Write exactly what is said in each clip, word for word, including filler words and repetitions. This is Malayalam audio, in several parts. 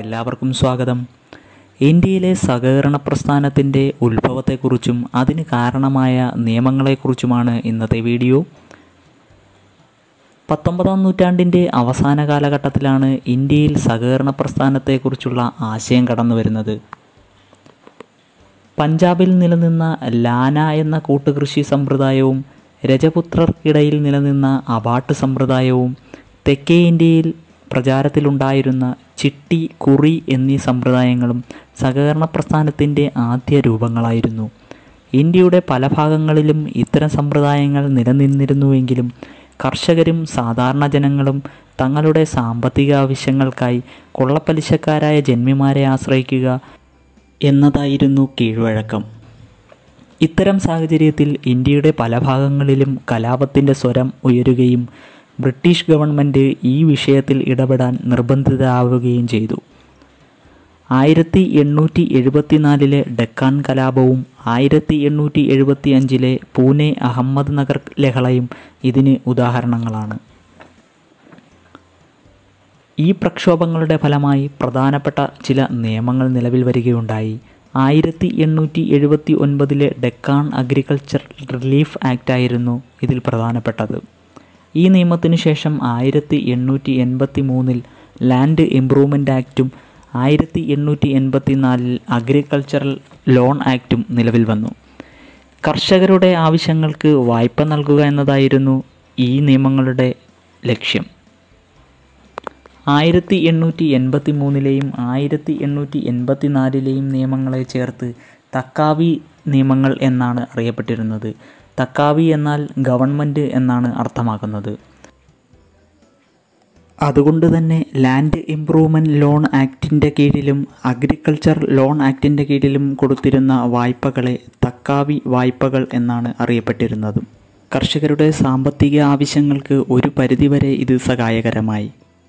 എല്ലാവർക്കും സ്വാഗതം. ഇന്ത്യയിലെ സഹകരണ പ്രസ്ഥാനത്തിൻ്റെ ഉത്ഭവത്തെക്കുറിച്ചും അതിന് കാരണമായ നിയമങ്ങളെക്കുറിച്ചുമാണ് ഇന്നത്തെ വീഡിയോ. പത്തൊമ്പതാം നൂറ്റാണ്ടിൻ്റെ അവസാന കാലഘട്ടത്തിലാണ് ഇന്ത്യയിൽ സഹകരണ പ്രസ്ഥാനത്തെക്കുറിച്ചുള്ള ആശയം കടന്നു വരുന്നത്. പഞ്ചാബിൽ നിലനിന്ന ലാന എന്ന കൂട്ടുകൃഷി സമ്പ്രദായവും രജപുത്രർക്കിടയിൽ നിലനിന്ന അബാട്ട് സമ്പ്രദായവും തെക്കേ ഇന്ത്യയിൽ പ്രചാരത്തിലുണ്ടായിരുന്ന ചിട്ടി, കുറി എന്നീ സമ്പ്രദായങ്ങളും സഹകരണ പ്രസ്ഥാനത്തിൻ്റെ ആദ്യ രൂപങ്ങളായിരുന്നു. ഇന്ത്യയുടെ പല ഭാഗങ്ങളിലും ഇത്തരം സമ്പ്രദായങ്ങൾ നിലനിന്നിരുന്നുവെങ്കിലും കർഷകരും സാധാരണ ജനങ്ങളും തങ്ങളുടെ സാമ്പത്തിക ആവശ്യങ്ങൾക്കായി കൊള്ളപ്പലിശക്കാരായ ജന്മിമാരെ ആശ്രയിക്കുക എന്നതായിരുന്നു കീഴ്വഴക്കം. ഇത്തരം സാഹചര്യത്തിൽ ഇന്ത്യയുടെ പല ഭാഗങ്ങളിലും കലാപത്തിൻ്റെ സ്വരം ഉയരുകയും ബ്രിട്ടീഷ് ഗവൺമെൻറ് ഈ വിഷയത്തിൽ ഇടപെടാൻ നിർബന്ധിതരാവുകയും ചെയ്തു. ആയിരത്തി എണ്ണൂറ്റി എഴുപത്തി നാലിലെ ഡെക്കാൻ കലാപവും ആയിരത്തി എണ്ണൂറ്റി എഴുപത്തി അഞ്ചിലെ പൂനെ അഹമ്മദ് നഗർ ലഹളയും ഇതിന് ഉദാഹരണങ്ങളാണ്. ഈ പ്രക്ഷോഭങ്ങളുടെ ഫലമായി പ്രധാനപ്പെട്ട ചില നിയമങ്ങൾ നിലവിൽ വരികയുണ്ടായി. ആയിരത്തി എണ്ണൂറ്റി എഴുപത്തി ഒൻപതിലെ ഡെക്കാൻ അഗ്രികൾച്ചർ റിലീഫ് ആക്ട് ആയിരുന്നു ഇതിൽ പ്രധാനപ്പെട്ടത്. ഈ നിയമത്തിനു ശേഷം ആയിരത്തി എണ്ണൂറ്റി എൺപത്തി മൂന്നിൽ ലാൻഡ് ഇംപ്രൂവ്മെൻ്റ് ആക്റ്റും ആയിരത്തി എണ്ണൂറ്റി എൺപത്തി നാലിൽ അഗ്രികൾച്ചറൽ ലോൺ ആക്റ്റും നിലവിൽ വന്നു. കർഷകരുടെ ആവശ്യങ്ങൾക്ക് വായ്പ നൽകുക എന്നതായിരുന്നു ഈ നിയമങ്ങളുടെ ലക്ഷ്യം. ആയിരത്തി എണ്ണൂറ്റി എൺപത്തി മൂന്നിലെയും ആയിരത്തി എണ്ണൂറ്റി എൺപത്തി നാലിലെയും നിയമങ്ങളെ ചേർത്ത് തക്കാവി നിയമങ്ങൾ എന്നാണ് അറിയപ്പെട്ടിരുന്നത്. തക്കാവി എന്നാൽ ഗവൺമെൻറ് എന്നാണ് അർത്ഥമാക്കുന്നത്. അതുകൊണ്ട് തന്നെ ലാൻഡ് ഇംപ്രൂവ്മെൻറ്റ് ലോൺ ആക്ടിൻ്റെ കീഴിലും അഗ്രികൾച്ചർ ലോൺ ആക്ടിൻ്റെ കീഴിലും കൊടുത്തിരുന്ന വായ്പകളെ തക്കാവി വായ്പകൾ എന്നാണ് അറിയപ്പെട്ടിരുന്നത്. കർഷകരുടെ സാമ്പത്തിക ആവശ്യങ്ങൾക്ക് ഒരു പരിധിവരെ ഇത് സഹായകരമായി.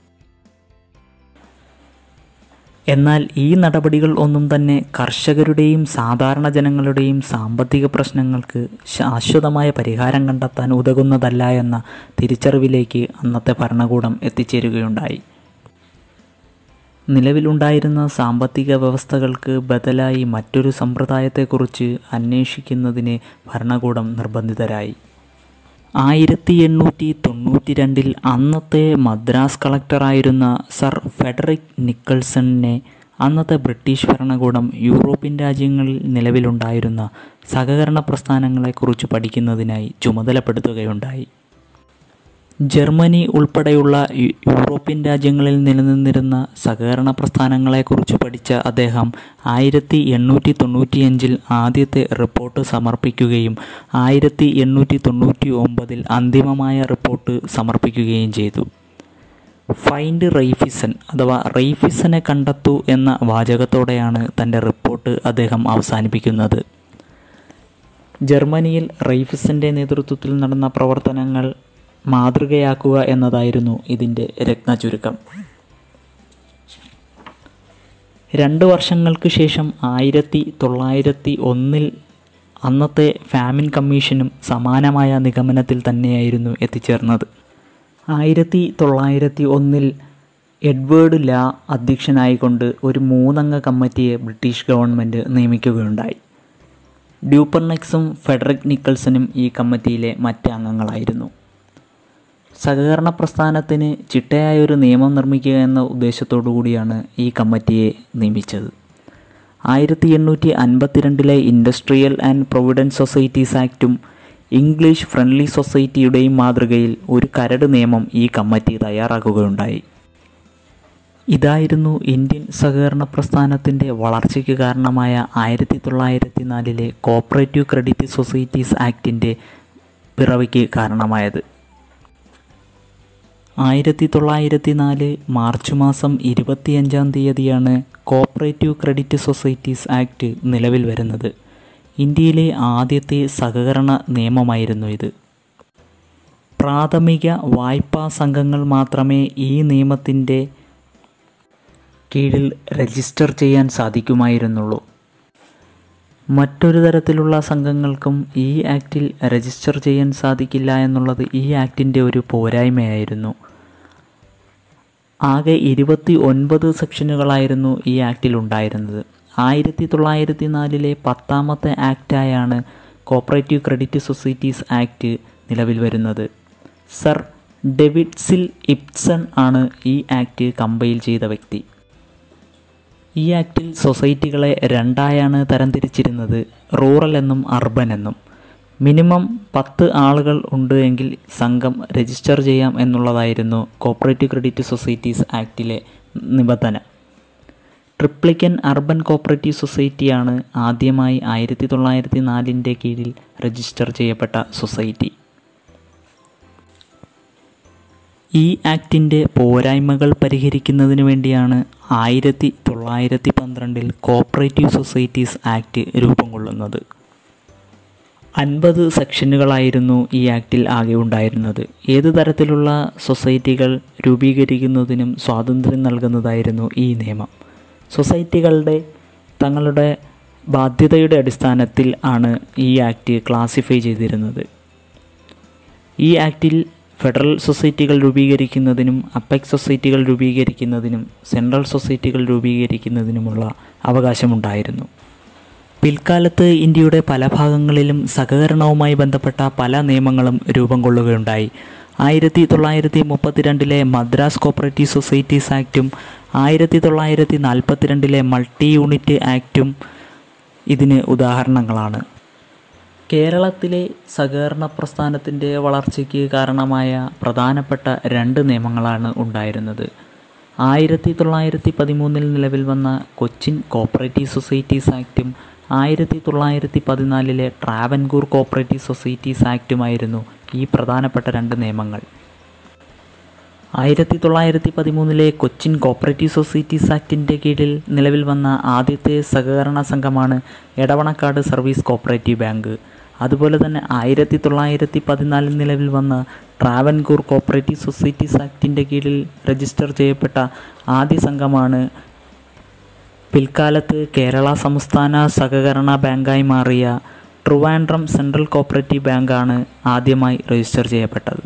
എന്നാൽ ഈ നടപടികൾ ഒന്നും തന്നെ കർഷകരുടെയും സാധാരണ ജനങ്ങളുടെയും സാമ്പത്തിക പ്രശ്നങ്ങൾക്ക് ശാശ്വതമായ പരിഹാരം കണ്ടെത്താൻ ഉതകുന്നതല്ല എന്ന തിരിച്ചറിവിലേക്ക് അന്നത്തെ ഭരണകൂടം എത്തിച്ചേരുകയുണ്ടായി. നിലവിലുണ്ടായിരുന്ന സാമ്പത്തിക വ്യവസ്ഥകൾക്ക് ബദലായി മറ്റൊരു സമ്പ്രദായത്തെക്കുറിച്ച് അന്വേഷിക്കുന്നതിന് ഭരണകൂടം നിർബന്ധിതരായി. ആയിരത്തി എണ്ണൂറ്റി തൊണ്ണൂറ്റി രണ്ടിൽ അന്നത്തെ മദ്രാസ് കളക്ടറായിരുന്ന സർ ഫെഡറിക് നിക്കൾസണിനെ അന്നത്തെ ബ്രിട്ടീഷ് ഭരണകൂടം യൂറോപ്യൻ രാജ്യങ്ങളിൽ നിലവിലുണ്ടായിരുന്ന സഹകരണ പ്രസ്ഥാനങ്ങളെക്കുറിച്ച് പഠിക്കുന്നതിനായി ചുമതലപ്പെടുത്തുകയുണ്ടായി. ജർമ്മനി ഉൾപ്പെടെയുള്ള യൂറോപ്യൻ രാജ്യങ്ങളിൽ നിലനിന്നിരുന്ന സഹകരണ പ്രസ്ഥാനങ്ങളെക്കുറിച്ച് പഠിച്ച അദ്ദേഹം ആയിരത്തി എണ്ണൂറ്റി തൊണ്ണൂറ്റിയഞ്ചിൽ ആദ്യത്തെ റിപ്പോർട്ട് സമർപ്പിക്കുകയും ആയിരത്തി എണ്ണൂറ്റി തൊണ്ണൂറ്റി ഒമ്പതിൽ അന്തിമമായ റിപ്പോർട്ട് സമർപ്പിക്കുകയും ചെയ്തു. ഫൈൻഡ് റെയ്ഫിസൺ അഥവാ റെയ്ഫിസനെ കണ്ടെത്തൂ എന്ന വാചകത്തോടെയാണ് തൻ്റെ റിപ്പോർട്ട് അദ്ദേഹം അവസാനിപ്പിക്കുന്നത്. ജർമ്മനിയിൽ റെയ്ഫിസൻ്റെ നേതൃത്വത്തിൽ നടന്ന പ്രവർത്തനങ്ങൾ മാതൃകയാക്കുക എന്നതായിരുന്നു ഇതിൻ്റെ രത്നചുരുക്കം. രണ്ട് വർഷങ്ങൾക്ക് ശേഷം ആയിരത്തി തൊള്ളായിരത്തി ഒന്നിൽ അന്നത്തെ ഫാമിൻ കമ്മീഷനും സമാനമായ നിഗമനത്തിൽ തന്നെയായിരുന്നു എത്തിച്ചേർന്നത്. ആയിരത്തി തൊള്ളായിരത്തി ഒന്നിൽ എഡ്വേർഡ് ലാ അധ്യക്ഷനായിക്കൊണ്ട് ഒരു മൂന്നംഗ കമ്മിറ്റിയെ ബ്രിട്ടീഷ് ഗവൺമെൻറ് നിയമിക്കുകയുണ്ടായി. ഡ്യൂപ്പർനെക്സും ഫെഡറിക് നിക്കൾസണും ഈ കമ്മിറ്റിയിലെ മറ്റ് അംഗങ്ങളായിരുന്നു. സഹകരണ പ്രസ്ഥാനത്തിന് ചിട്ടയായൊരു നിയമം നിർമ്മിക്കുക എന്ന ഉദ്ദേശത്തോടു കൂടിയാണ് ഈ കമ്മിറ്റിയെ നിയമിച്ചത്. ആയിരത്തി എണ്ണൂറ്റി അൻപത്തിരണ്ടിലെ ഇൻഡസ്ട്രിയൽ ആൻഡ് പ്രൊവിഡൻറ്റ് സൊസൈറ്റീസ് ആക്റ്റും ഇംഗ്ലീഷ് ഫ്രണ്ട്ലി സൊസൈറ്റിയുടെയും മാതൃകയിൽ ഒരു കരട് നിയമം ഈ കമ്മിറ്റി തയ്യാറാക്കുകയുണ്ടായി. ഇതായിരുന്നു ഇന്ത്യൻ സഹകരണ പ്രസ്ഥാനത്തിൻ്റെ വളർച്ചയ്ക്ക് കാരണമായ ആയിരത്തി തൊള്ളായിരത്തി നാലിലെ കോപ്പറേറ്റീവ് ക്രെഡിറ്റ് സൊസൈറ്റീസ് ആക്ടിൻ്റെ പിറവിക്ക് കാരണമായത്. ആയിരത്തി തൊള്ളായിരത്തി നാല് മാർച്ച് മാസം ഇരുപത്തിയഞ്ചാം തീയതിയാണ് കോപ്പറേറ്റീവ് ക്രെഡിറ്റ് സൊസൈറ്റീസ് ആക്ട് നിലവിൽ വരുന്നത്. ഇന്ത്യയിലെ ആദ്യത്തെ സഹകരണ നിയമമായിരുന്നു ഇത്. പ്രാഥമിക വായ്പാ സംഘങ്ങൾ മാത്രമേ ഈ നിയമത്തിൻ്റെ കീഴിൽ രജിസ്റ്റർ ചെയ്യാൻ സാധിക്കുമായിരുന്നുള്ളൂ. മറ്റൊരു തരത്തിലുള്ള സംഘങ്ങൾക്കും ഈ ആക്റ്റിൽ രജിസ്റ്റർ ചെയ്യാൻ സാധിക്കില്ല എന്നുള്ളത് ഈ ആക്റ്റിൻ്റെ ഒരു പോരായ്മയായിരുന്നു. ആകെ ഇരുപത്തി ഒൻപത് സെക്ഷനുകളായിരുന്നു ഈ ആക്റ്റിൽ ഉണ്ടായിരുന്നത്. ആയിരത്തി തൊള്ളായിരത്തി നാലിലെ പത്താമത്തെ ആക്റ്റായാണ് കോപ്പറേറ്റീവ് ക്രെഡിറ്റ് സൊസൈറ്റീസ് ആക്ട് നിലവിൽ വരുന്നത്. സർ ഡേവിഡ് ഇബ്സൺ ആണ് ഈ ആക്ട് കമ്പൈൽ ചെയ്ത വ്യക്തി. ഈ ആക്റ്റിൽ സൊസൈറ്റികളെ രണ്ടായാണ് തരംതിരിച്ചിരുന്നത്, റൂറൽ എന്നും അർബൻ എന്നും. മിനിമം പത്ത് ആളുകൾ ഉണ്ട് എങ്കിൽ സംഘം രജിസ്റ്റർ ചെയ്യാം എന്നുള്ളതായിരുന്നു കോപ്പറേറ്റീവ് ക്രെഡിറ്റ് സൊസൈറ്റീസ് ആക്റ്റിലെ നിബന്ധന. ട്രിപ്ലിക്കൻ അർബൻ കോപ്പറേറ്റീവ് സൊസൈറ്റിയാണ് ആദ്യമായി ആയിരത്തി തൊള്ളായിരത്തി നാലിൻ്റെ കീഴിൽ രജിസ്റ്റർ ചെയ്യപ്പെട്ട സൊസൈറ്റി. ഈ ആക്ടിൻ്റെ പോരായ്മകൾ പരിഹരിക്കുന്നതിന് വേണ്ടിയാണ് ആയിരത്തി തൊള്ളായിരത്തി പന്ത്രണ്ടിൽ കോപ്പറേറ്റീവ് സൊസൈറ്റീസ് ആക്ട് രൂപം കൊള്ളുന്നത്. അൻപത് സെക്ഷനുകളായിരുന്നു ഈ ആക്റ്റിൽ ആകെ ഉണ്ടായിരുന്നത്. ഏത് തരത്തിലുള്ള സൊസൈറ്റികൾ രൂപീകരിക്കുന്നതിനും സ്വാതന്ത്ര്യം നൽകുന്നതായിരുന്നു ഈ നിയമം. സൊസൈറ്റികളുടെ തങ്ങളുടെ ബാധ്യതയുടെ അടിസ്ഥാനത്തിൽ ആണ് ഈ ആക്ട് ക്ലാസിഫൈ ചെയ്തിരുന്നത്. ഈ ആക്റ്റിൽ ഫെഡറൽ സൊസൈറ്റികൾ രൂപീകരിക്കുന്നതിനും അപ്പെക്സ് സൊസൈറ്റികൾ രൂപീകരിക്കുന്നതിനും സെൻട്രൽ സൊസൈറ്റികൾ രൂപീകരിക്കുന്നതിനുമുള്ള അവകാശമുണ്ടായിരുന്നു. പിൽക്കാലത്ത് ഇന്ത്യയുടെ പല ഭാഗങ്ങളിലും സഹകരണവുമായി ബന്ധപ്പെട്ട പല നിയമങ്ങളും രൂപം കൊള്ളുകയുണ്ടായി. ആയിരത്തി തൊള്ളായിരത്തി മുപ്പത്തിരണ്ടിലെ മദ്രാസ് കോപ്പറേറ്റീവ് സൊസൈറ്റീസ് ആക്റ്റും ആയിരത്തി തൊള്ളായിരത്തി നാൽപ്പത്തിരണ്ടിലെ മൾട്ടി യൂണിറ്റ് ആക്റ്റും ഇതിന് ഉദാഹരണങ്ങളാണ്. കേരളത്തിലെ സഹകരണ പ്രസ്ഥാനത്തിൻ്റെ വളർച്ചയ്ക്ക് കാരണമായ പ്രധാനപ്പെട്ട രണ്ട് നിയമങ്ങളാണ് ഉണ്ടായിരുന്നത്. ആയിരത്തി തൊള്ളായിരത്തി പതിമൂന്നിൽ നിലവിൽ വന്ന കൊച്ചിൻ കോപ്പറേറ്റീവ് സൊസൈറ്റീസ് ആക്റ്റും ആയിരത്തി തൊള്ളായിരത്തി പതിനാലിലെ ട്രാവൻകൂർ കോപ്പറേറ്റീവ് സൊസൈറ്റീസ് ആക്റ്റുമായിരുന്നു ഈ പ്രധാനപ്പെട്ട രണ്ട് നിയമങ്ങൾ. ആയിരത്തി തൊള്ളായിരത്തി പതിമൂന്നിലെ കൊച്ചിൻ കോപ്പറേറ്റീവ് സൊസൈറ്റീസ് ആക്ടിൻ്റെ കീഴിൽ നിലവിൽ വന്ന ആദ്യത്തെ സഹകരണ സംഘമാണ് എടവണക്കാട് സർവീസ് കോപ്പറേറ്റീവ് ബാങ്ക്. അതുപോലെ തന്നെ ആയിരത്തി തൊള്ളായിരത്തി പതിനാലിൽ നിലവിൽ വന്ന ട്രാവൻകൂർ കോപ്പറേറ്റീവ് സൊസൈറ്റീസ് ആക്ടിൻ്റെ കീഴിൽ രജിസ്റ്റർ ചെയ്യപ്പെട്ട ആദ്യ സംഘമാണ് പിൽക്കാലത്ത് കേരള സംസ്ഥാന സഹകരണ ബാങ്കായി മാറിയ ട്രിവാൻഡ്രം സെൻട്രൽ കോപ്പറേറ്റീവ് ബാങ്കാണ് ആദ്യമായി രജിസ്റ്റർ ചെയ്യപ്പെട്ടത്.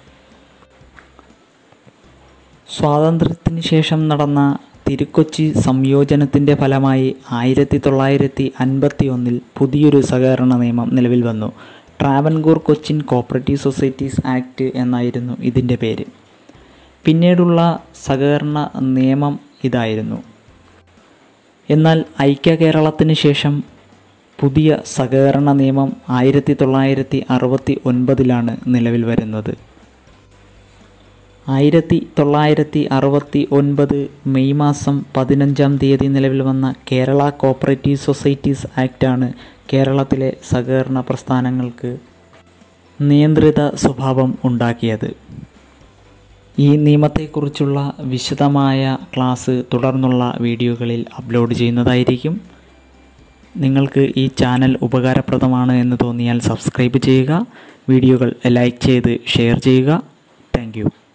സ്വാതന്ത്ര്യത്തിന് ശേഷം നടന്ന തിരുക്കൊച്ചി സംയോജനത്തിൻ്റെ ഫലമായി ആയിരത്തി തൊള്ളായിരത്തി അൻപത്തി ഒന്നിൽ പുതിയൊരു സഹകരണ നിയമം നിലവിൽ വന്നു. Travancore Cochin cooperative societies act എന്നായിരുന്നു ഇതിൻ്റെ പേര്. പിന്നീടുള്ള സഹകരണ നിയമം ഇതായിരുന്നു. എന്നാൽ ഐക്യ കേരളത്തിന് ശേഷം പുതിയ സഹകരണ നിയമം ആയിരത്തി തൊള്ളായിരത്തി അറുപത്തി ഒൻപതിലാണ് നിലവിൽ വരുന്നത്. ആയിരത്തി തൊള്ളായിരത്തി അറുപത്തി ഒൻപത് മെയ് മാസം പതിനഞ്ചാം തീയതി നിലവിൽ വന്ന കേരള കോപ്പറേറ്റീവ് സൊസൈറ്റീസ് ആക്റ്റാണ് കേരളത്തിലെ സഹകരണ പ്രസ്ഥാനങ്ങൾക്ക് നിയന്ത്രിത സ്വഭാവം ഉണ്ടാക്കിയത്. ഈ നിയമത്തെക്കുറിച്ചുള്ള വിശദമായ ക്ലാസ് തുടർന്നുള്ള വീഡിയോകളിൽ അപ്ലോഡ് ചെയ്യുന്നതായിരിക്കും. നിങ്ങൾക്ക് ഈ ചാനൽ ഉപകാരപ്രദമാണ് എന്ന് തോന്നിയാൽ സബ്സ്ക്രൈബ് ചെയ്യുക, വീഡിയോകൾ ലൈക്ക് ചെയ്ത് ഷെയർ ചെയ്യുക. Thank U.